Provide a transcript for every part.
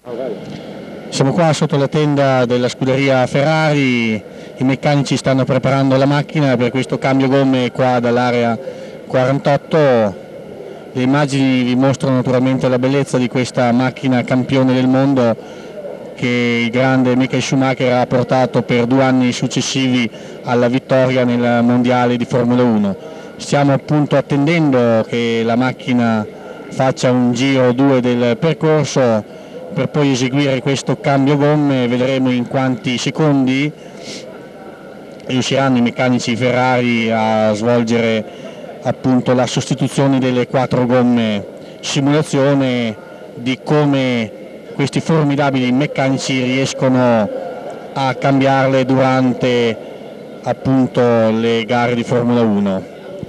Siamo qua sotto la tenda della scuderia Ferrari, i meccanici stanno preparando la macchina per questo cambio gomme qua dall'area 48. Le immagini vi mostrano naturalmente la bellezza di questa macchina campione del mondo che il grande Michael Schumacher ha portato per 2 anni successivi alla vittoria nel mondiale di Formula 1. Stiamo appunto attendendo che la macchina faccia un giro o 2 del percorso per poi eseguire questo cambio gomme. Vedremo in quanti secondi riusciranno i meccanici Ferrari a svolgere appunto la sostituzione delle 4 gomme, simulazione di come questi formidabili meccanici riescono a cambiarle durante appunto le gare di Formula 1.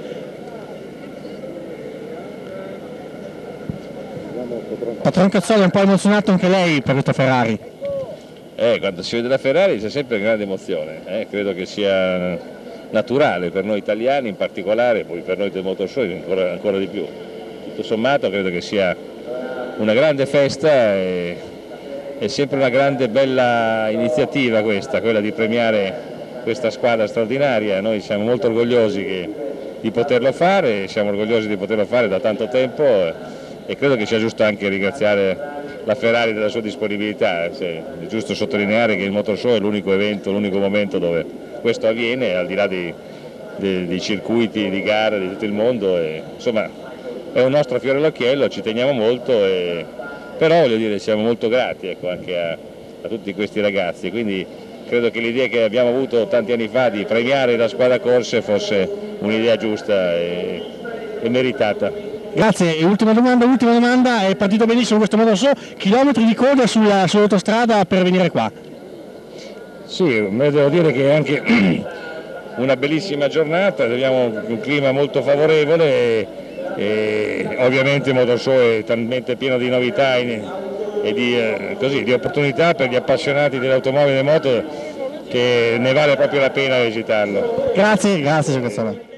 Patron Cazzoli è un po' emozionato anche lei per questa Ferrari? Quando si vede la Ferrari c'è sempre grande emozione, credo che sia naturale per noi italiani in particolare, poi per noi del motorshow ancora di più. Tutto sommato credo che sia una grande festa e è sempre una grande bella iniziativa quella di premiare questa squadra straordinaria. Noi siamo molto orgogliosi di poterlo fare, siamo orgogliosi di poterlo fare da tanto tempo e credo che sia giusto anche ringraziare la Ferrari della sua disponibilità. È giusto sottolineare che il Motor Show è l'unico evento, l'unico momento dove questo avviene, al di là dei circuiti di gara di tutto il mondo. Insomma, è un nostro fiore all'occhiello, ci teniamo molto, però voglio dire, siamo molto grati anche a tutti questi ragazzi. Quindi credo che l'idea che abbiamo avuto tanti anni fa di premiare la squadra corse fosse un'idea giusta e meritata. Grazie, e ultima domanda, è partito benissimo questo Motor Show, chilometri di coda sull'autostrada per venire qua? Sì, devo dire che è anche una bellissima giornata, abbiamo un clima molto favorevole e ovviamente il Motor Show è talmente pieno di novità e di opportunità per gli appassionati dell'automobile e delle moto che ne vale proprio la pena visitarlo. Grazie, signor Cazzola.